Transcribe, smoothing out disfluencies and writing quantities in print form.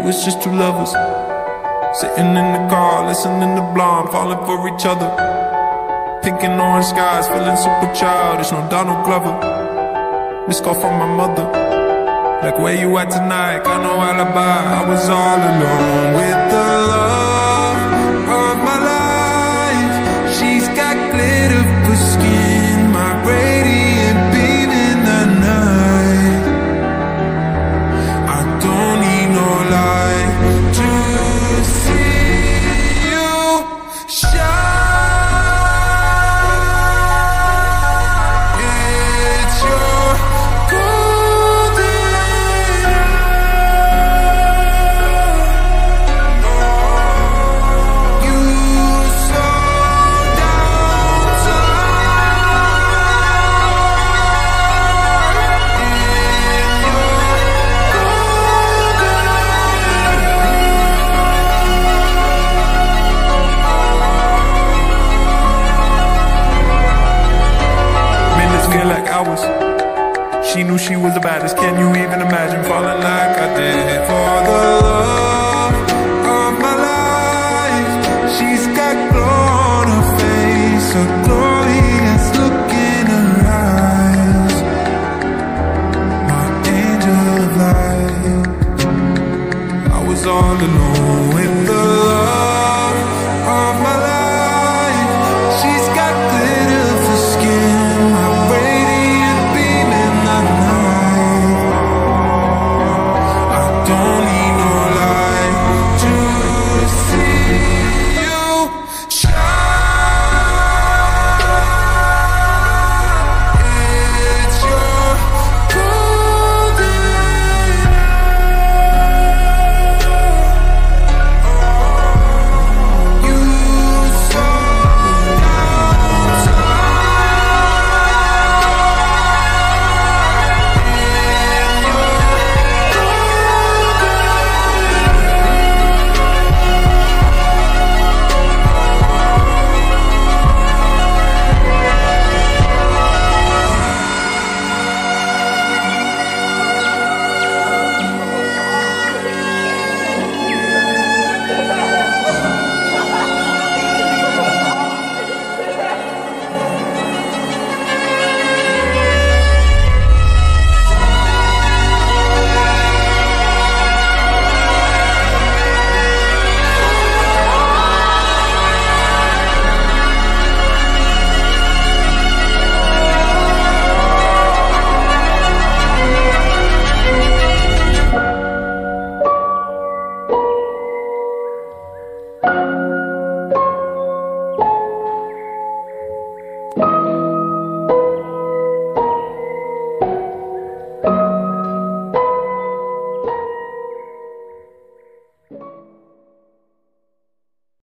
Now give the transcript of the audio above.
was just two lovers sitting in the car, listening to Blonde, falling for each other. Pink and orange skies, feeling super childish, no Donald Glover. Missed call from my mother, like, where you at tonight? Got no alibi. I was all alone with the love of my life. She's got glitter for skin, my radiant beam in the night. I don't need no light to see you shine. It's your golden hour. You slow down minutes feel like hours. She knew she was the baddest. Can you even imagine falling like I did for the love of my life? She's got glow on her face, a glorious look in her eyes. My angel of light. I was all alone